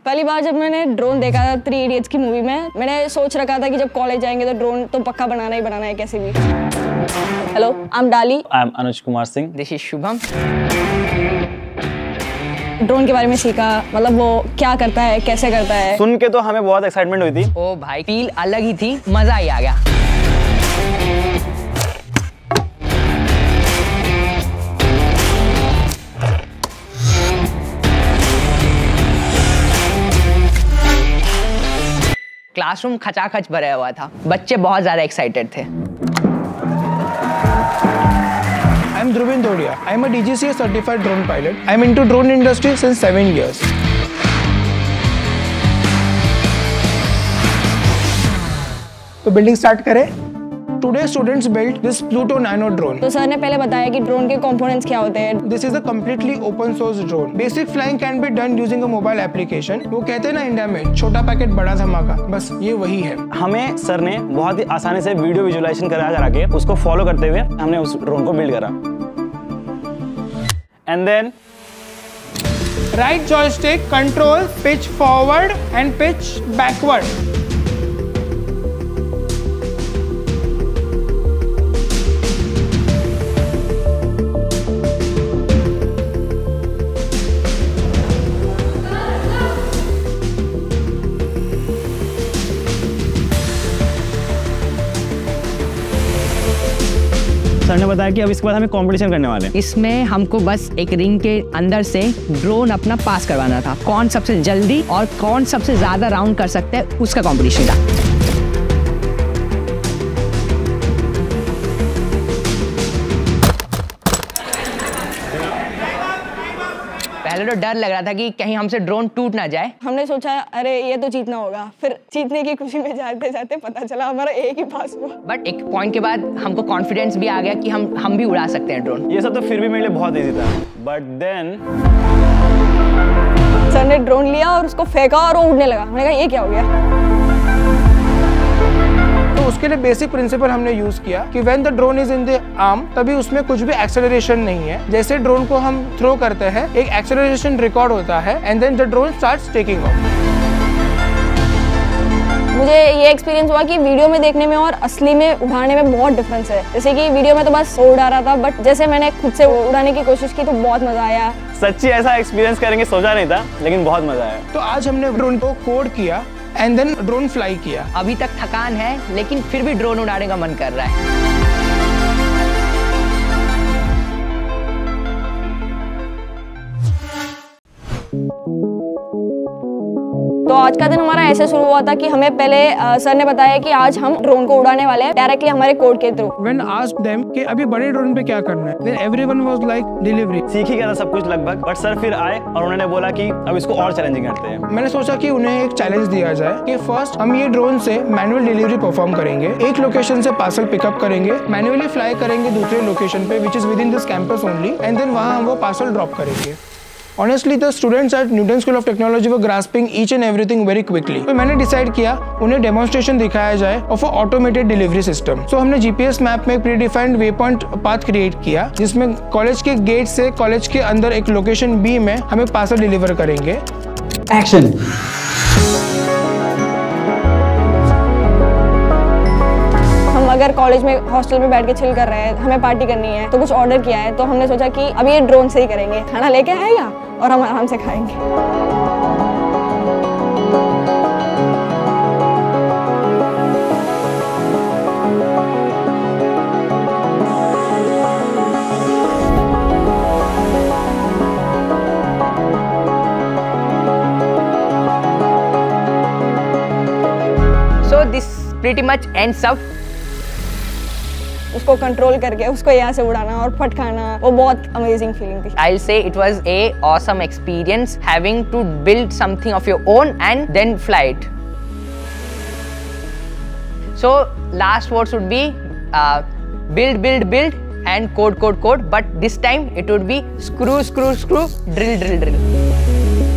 पहली बार जब मैंने ड्रोन देखा था 3 इडियट्स की मूवी में, मैंने सोच रखा था कि जब कॉलेज जाएंगे तो ड्रोन तो पक्का बनाना ही बनाना है कैसे भी। Hello, I am Dolly. I am Anuj Kumar Singh. This is Shubham. Drone के बारे में सीखा, मतलब वो क्या करता है, कैसे करता है। सुन के तो हमें बहुत एक्साइटमेंट हुई थी। ओ भाई, फील अलग ही थी, मजा ही आ गया। क्लासरूम खचाखच भरा हुआ था, बच्चे बहुत ज्यादा एक्साइटेड थे। I am Dhruvin Dodia. I am a DGCA certified drone pilot. I am into drone industry since 7 years. तो बिल्डिंग स्टार्ट करें। Today students built this Pluto Nano drone. तो सर ने पहले बताया कि ड्रोन के कंपोनेंट्स क्या होते हैं। This is a completely open source drone. Basic flying can be done using a mobile application. वो कहते हैं ना इंडिया में छोटा पैकेट बड़ा धमाका, बस ये वही है। हमें सर ने बहुत ही आसानी से वीडियो विजुअलाइजेशन करा के उसको फॉलो करते हुए हमने उस ड्रोन को बिल्ड करा। And then Right joystick control pitch forward and pitch backward. Sir ने बताया कि अब इसके बाद हमें कंपटीशन करने वाले हैं। इसमें हमको बस एक रिंग के अंदर से ड्रोन अपना पास करवाना था। कौन सबसे जल्दी और कौन सबसे ज्यादा राउंड कर सकता है, उसका कंपटीशन था। पहले तो डर लग रहा था कि कहीं हमसे ड्रोन टूट ना जाए। हमने सोचा अरे ये तो जीतना होगा, फिर जीतने की खुशी में जाते जाते पता चला हमारा एक ही पास हुआ। बट एक पॉइंट के बाद हमको कॉन्फिडेंस भी आ गया कि हम भी उड़ा सकते हैं ड्रोन। ये सब तो फिर भी मेरे लिए बहुत इजी था, बट देन सर ने ड्रोन लिया और उसको फेंका और वो उड़ने लगा। मैंने कहा ये क्या हो गया। तो उसके लिए बेसिक प्रिंसिपल हमने यूज किया कि when the drone is in the arm, तभी उसमें कुछ भी एक्सेलरेशन नहीं है। जैसे ड्रोन को हम थ्रो करते हैं, एक एक्सेलरेशन रिकॉर्ड होता है and then the drone starts taking off. मुझे ये एक्सपीरियंस हुआ कि वीडियो में देखने में और असली में उड़ाने में बहुत डिफरेंस है। जैसे कि वीडियो में तो बस उड़ा रहा था, बट जैसे मैंने खुद से उड़ाने की कोशिश की तो बहुत मजा आया। सच्ची ऐसा एक्सपीरियंस करेंगे सोचा नहीं था, लेकिन बहुत मजा आया। तो आज हमने ड्रोन को कोड किया एंड देन ड्रोन फ्लाई किया। अभी तक थकान है, लेकिन फिर भी ड्रोन उड़ाने का मन कर रहा है। तो आज का दिन हमारा ऐसे शुरू हुआ था कि हमें पहले सर ने बताया कि आज हम ड्रोन को उड़ाने वाले हैं डायरेक्टली हमारे कोड के थ्रू। When asked them कि अभी बड़े ड्रोन पे क्या करना है, then everyone was like delivery. सीख ही गया था सब कुछ लगभग, बट सर फिर आए और उन्होंने बोला कि अब इसको और चैलेंजिंग करते हैं। मैंने सोचा कि उन्हें एक चैलेंज दिया जाए कि फर्स्ट हम ये ड्रोन से मैनुअल डिलीवरी परफॉर्म करेंगे। एक लोकेशन से पार्सल पिकअप करेंगे, मैनुअली फ्लाई करेंगे दूसरे लोकेशन पे which is within this campus only, and then वहाँ हम वो पार्सल ड्रॉप करेंगे। Honestly, the students at Newton School of Technology were grasping each and everything very quickly. तो मैंने डिसाइड किया उन्हें डेमोन्स्ट्रेशन दिखाया जाए of a automated delivery system. So हमने जीपीएस मैप में एक pre defined waypoint path create किया, जिसमें कॉलेज के गेट से कॉलेज के अंदर एक लोकेशन बी में हमें पार्सल डिलीवर करेंगे। एक्शन। अगर कॉलेज में हॉस्टल में बैठ के चिल कर रहे हैं, हमें पार्टी करनी है, तो कुछ ऑर्डर किया है, तो हमने सोचा कि अब ये ड्रोन से ही करेंगे। खाना लेके आएगा और हम आराम से खाएंगे। So this pretty much ends up. उसको कंट्रोल करके उसको यहाँ से उड़ाना और फटकाना, वो बहुत अमेजिंग फीलिंग थी। I'll say it was a awesome experience having to build something of your own and then fly it. So last words would be build, build, build and code, code, code. But this time it would be screw, screw, screw, drill, drill, drill.